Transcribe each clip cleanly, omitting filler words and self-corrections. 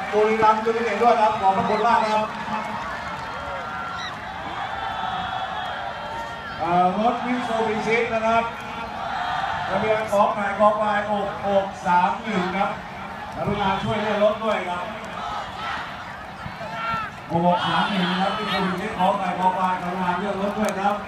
บุรีรัมย์ยูไนเต็ดด้วยครับขอบพระคุณมากครับรถมิตซูบิชินะครับทะเบียน28 กก 6631ครับกรุณาช่วยเลื่อนรถด้วยครับ6631ครับมิตซูบิชิ28 กก กรุณาเลื่อนรถด้วยครับ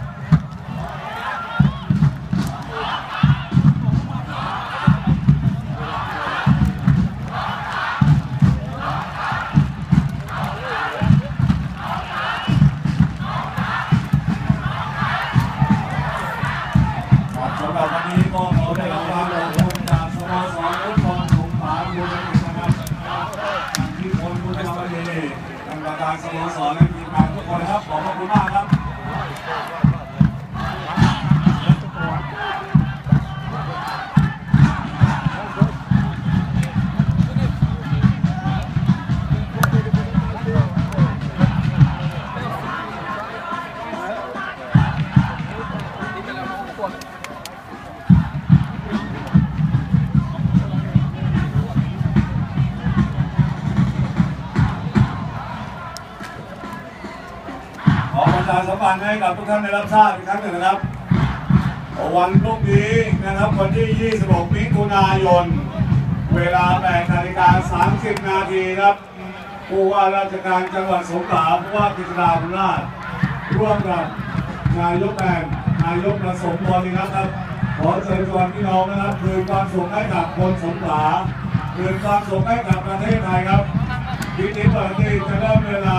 สำหรับวันนี้ก็ขอได้รับความขอบคุณจากสโมสรฟุตบอลสงขลายูไนเต็ดนะครับที่คนคุณธรรมดีกรรมการสโมสรและทีมงานทุกคนนะครับขอบคุณมากครับขอประชาสัมพันธ์ให้กับทุกท่านได้รับทราบอีกครั้งหนึ่งนะครับวันพรุ่งนี้นะครับวันที่ 26 มิถุนายนเวลา 8:30 นาทีครับผู้ว่าราชการจังหวัดสงขลาผู้ว่ากฤษณาบุญนาถร่วมกับนายกแอนนายกประสมบริรัตน์ครับขอเชิญชวนพี่น้องนะครับคืนความสุขให้กับคนสงขลาคืนความสุขให้กับประเทศไทยครับพิธีเปิดที่จะเริ่มเวลา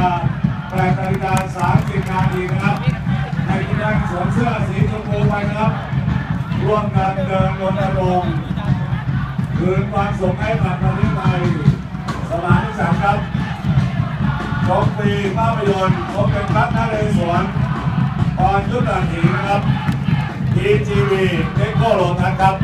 8:30 นาทีนะครับให้ทุกท่านสวมเสื้อสีชมพูไปนะครับร่วมกันเดินรณรงค์คืนความสุขให้กับประเทศไทยสมานฉันท์ครับชมฟรีภาพยนตร์ชมเป็นพระนเรศวรตอนยุทธถีนะครับ TGV เทคโนโลยีครับ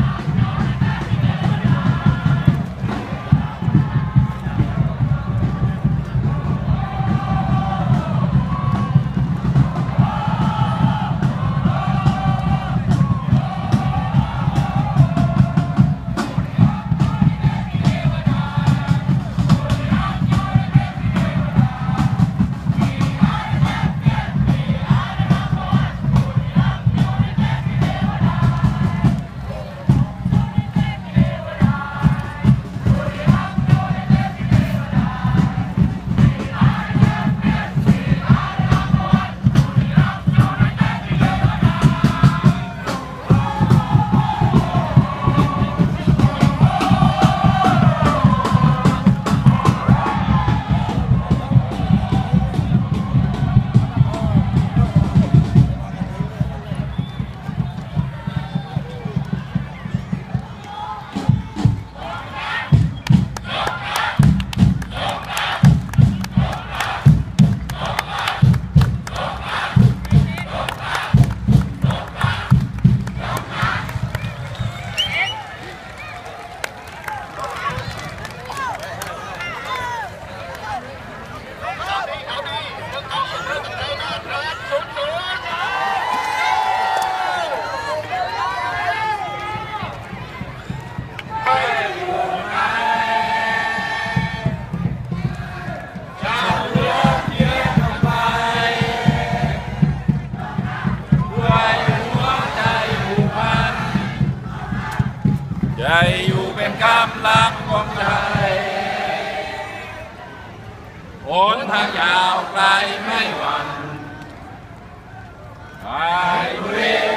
ใจอยู่เป็นกำลังของใจหนทางยาวไกลไม่หวั่นไปบุรี